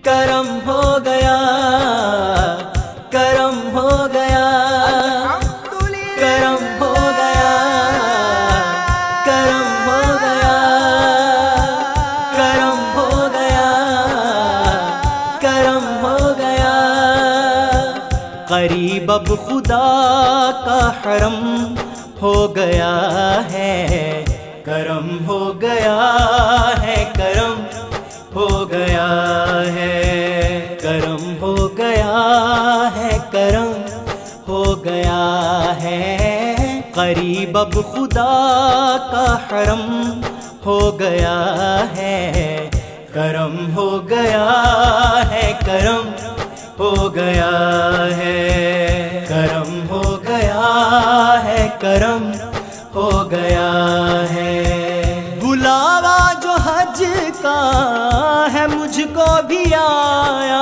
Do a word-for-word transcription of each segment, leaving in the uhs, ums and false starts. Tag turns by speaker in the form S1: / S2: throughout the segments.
S1: کرم ہو گیا کرم ہو گیا کرم ہو گیا کرم ہو گیا کرم ہو گیا کرم ہو گیا قریب اب خدا کا حرم ہو گیا ہے کرم ہو گیا ہے کرم ہو گیا ہے کرم ہو گیا ہے کرم ہو گیا ہے قریب اب خدا کا حرم ہو گیا ہے کرم ہو گیا ہے کرم ہو گیا ہے کرم ہو گیا ہے کرم ہو گیا ہے بلاوا جو حج کا ہے مجھ کو بھی آیا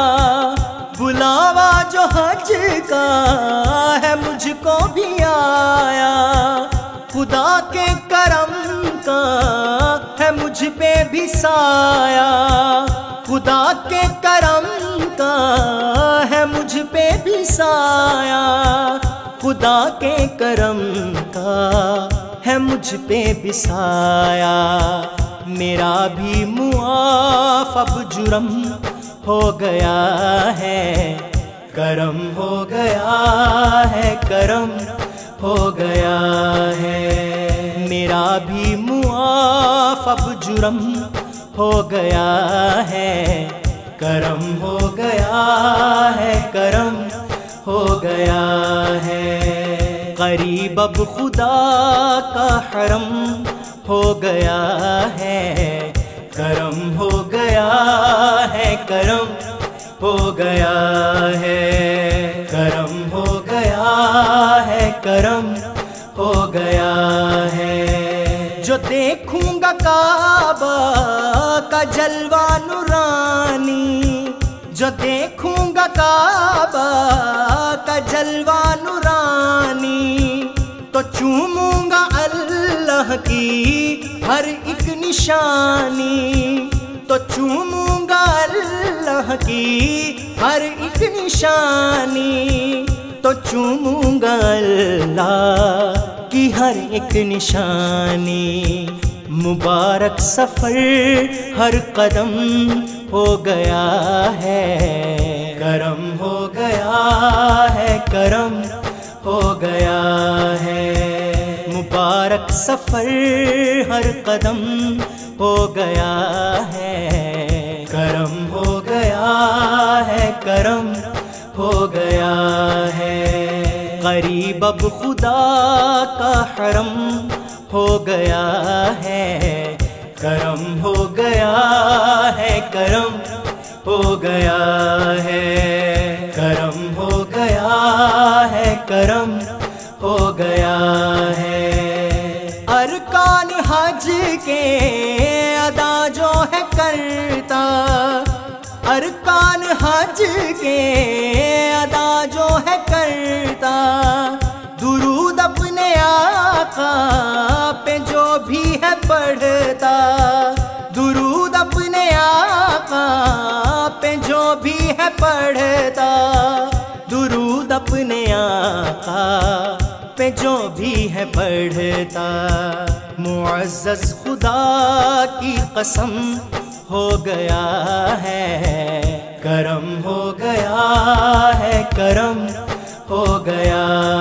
S1: بلاوا جو حج کا ہے مجھ کو بھی آیا خدا کے کرم کا ہے مجھ پہ بھی سایہ خدا کے کرم کا ہے مجھ پہ بھی سایہ خدا کے کرم کا ہے مجھ پہ بھی سایہ میرا بھی معاف اب جرم ہو گیا ہے کرم ہو گیا ہے کرم ہو گیا ہے میرا بھی معاف اب جرم ہو گیا ہے کرم ہو گیا ہے کرم ہو گیا ہے قریب اب خدا کا حرم ہو گیا ہے کرم ہو گیا ہے کرم ہو گیا ہے کرم ہو گیا ہے کرم ہو گیا ہے جو دیکھوں گا کعبہ کا جلوہ نورانی جو دیکھوں گا کعبہ کا جلوہ نورانی تو چوموں گا اللہ کی ہر ایک نشانی تو چوموں گا اللہ کی ہر ایک نشانی تو چوموں گا اللہ کی ہر ایک نشانی مبارک سفر ہر قدم ہو گیا ہے کرم ہو گیا ہے کرم ہو گیا ہے مبارک سفر ہر قدم ہو گیا ہے کرم ہو گیا ہے کرم ہو گیا ہے قریب اب خدا کا حرم ہو گیا ہے کرم ہو گیا ہے کرم ہو گیا ہے کرم ہو گیا ہے کرم ہو گیا ہے ارکان حج کے ادا جو ہے کرتا ارکان حج کے ادا جو ہے کرتا درود اپنے آقا پہ جو بھی ہے پڑھتا درود اپنے آقا پہ جو بھی ہے پڑھتا درود اپنے آقا پہ جو بھی ہے پڑھتا معزز خدا کی قسم ہو گیا ہے کرم ہو گیا ہے کرم ہو گیا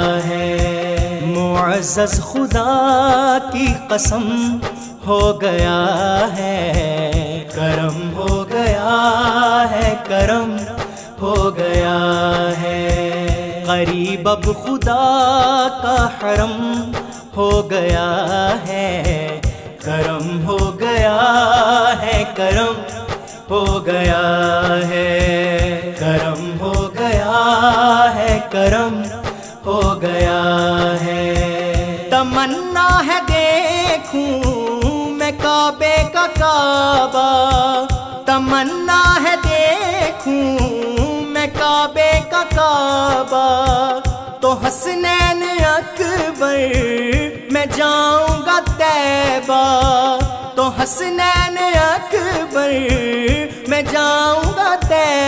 S1: ہے معزز خدا کی قسم ہو گیا ہے کرم ہو گیا ہے کرم ہو گیا ہے قریب اب خدا کا حرم ہو گیا ہے کرم ہو گیا ہے کرم ہو گیا ہے کرم ہو گیا ہے کرم ہو گیا ہے تمنا ہے دیکھوں میں کعبے کا کعبہ تمنا ہے دیکھوں میں کعبے کا کعبہ تو حسنین اکبر میں جاؤں گا طیبہ تو حسنین اکبر میں جاؤں گا طیبہ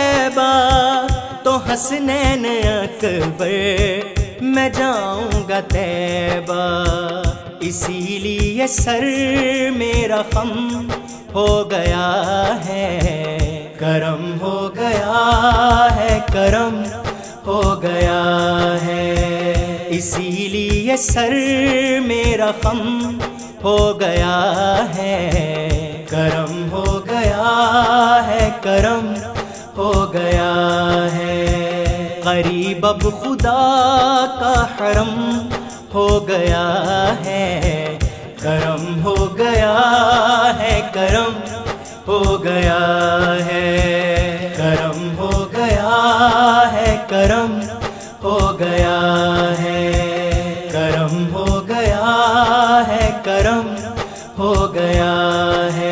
S1: حسنین اکبر میں جاؤں گا طیبہ، اسی لیے سر میرا خم ہو گیا ہے، کرم ہو گیا ہے، کرم ہو گیا ہے، اسی لیے سر میرا خم ہو گیا ہے، کرم ہو گیا ہے، کرم ہو گیا ہے، قریب اب خدا کا حرم ہو گیا ہے، کرم ہو گیا ہے، کرم ہو گیا ہے، کرم ہو گیا ہے، کرم ہو گیا ہے، کرم ہو گیا ہے، کرم ہو گیا ہے،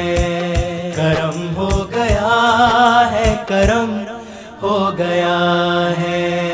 S1: کرم ہو گیا ہے، کرم ہو گیا ہے۔